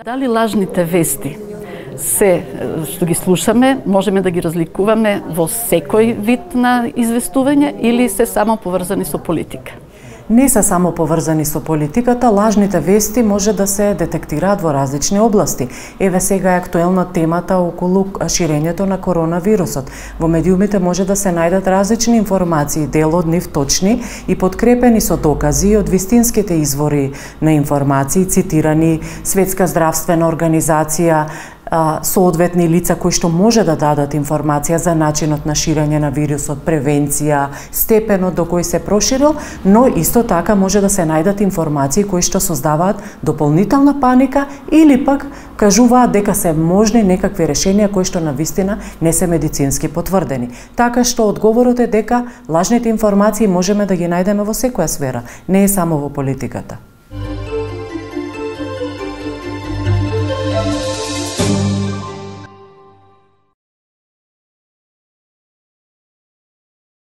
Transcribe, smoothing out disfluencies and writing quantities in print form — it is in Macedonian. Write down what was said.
Дали лажните вести се што ги слушаме, можеме да ги разликуваме во секој вид на известување или се само поврзани со политика? Не се само поврзани со политиката, лажните вести може да се детектираат во различни области. Еве сега е актуелна темата околу ширењето на коронавирусот. Во медиумите може да се најдат различни информации, дел од нив точни и подкрепени со докази од вистинските извори на информации, цитирани Светска здравствена организација, соодветни лица кои што може да дадат информација за начинот на ширење на вирусот, превенција, степенот до кој се проширил, но исто така може да се најдат информации кои што создаваат дополнителна паника или пак кажуваат дека се можни некакви решенија кои што навистина не се медицински потврдени. Така што одговорот е дека лажните информации можеме да ги најдеме во секоја сфера, не е само во политиката.